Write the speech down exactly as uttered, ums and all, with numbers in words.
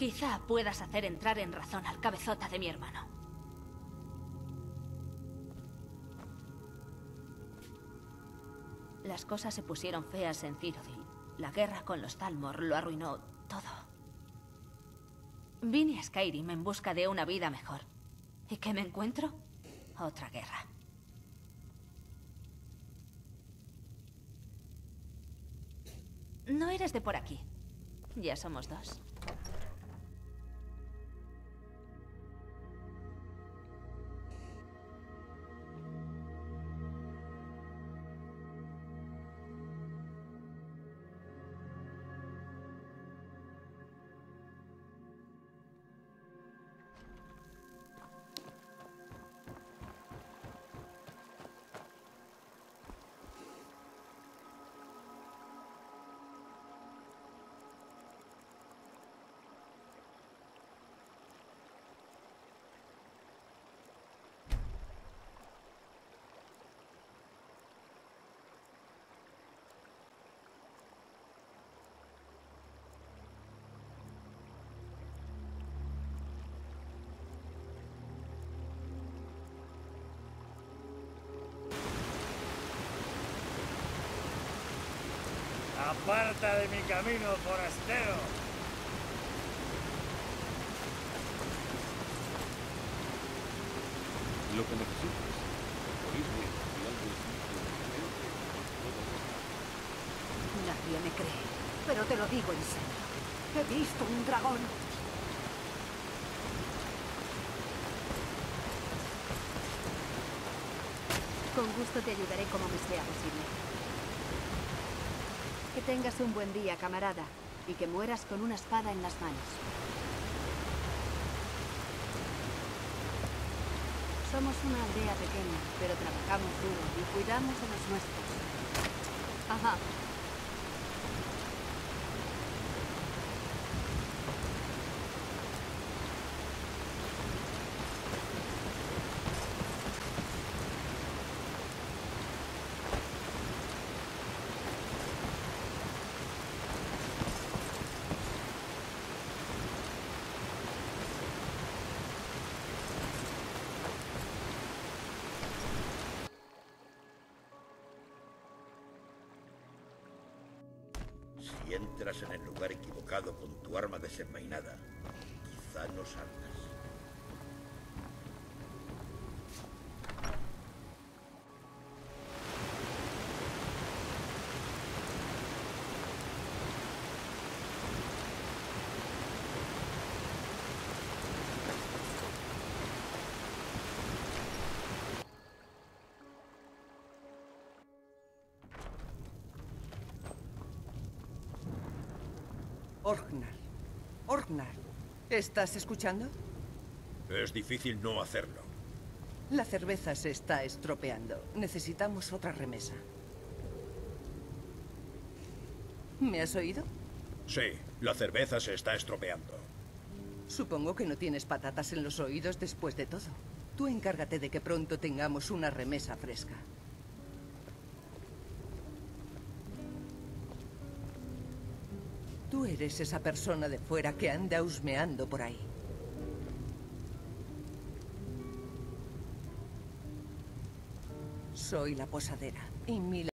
Quizá puedas hacer entrar en razón al cabezota de mi hermano. Las cosas se pusieron feas en Cyrodiil. La guerra con los Thalmor lo arruinó todo. Vine a Skyrim en busca de una vida mejor. ¿Y qué me encuentro? Otra guerra. No eres de por aquí. Ya somos dos. ¡Aparta de mi camino, forastero! Lo que necesites. Oírme y algo de Nadie me cree, pero te lo digo en serio. He visto un dragón. Con gusto te ayudaré como me sea posible. Que tengas un buen día, camarada, y que mueras con una espada en las manos. Somos una aldea pequeña, pero trabajamos duro y cuidamos a los nuestros. Ajá. Si entras en el lugar equivocado con tu arma desenvainada, quizá no salgas. Orgnar. Orgnar. ¿Estás escuchando? Es difícil no hacerlo. La cerveza se está estropeando. Necesitamos otra remesa. ¿Me has oído? Sí, la cerveza se está estropeando. Supongo que no tienes patatas en los oídos después de todo. Tú encárgate de que pronto tengamos una remesa fresca. Tú eres esa persona de fuera que anda husmeando por ahí. Soy la posadera y mi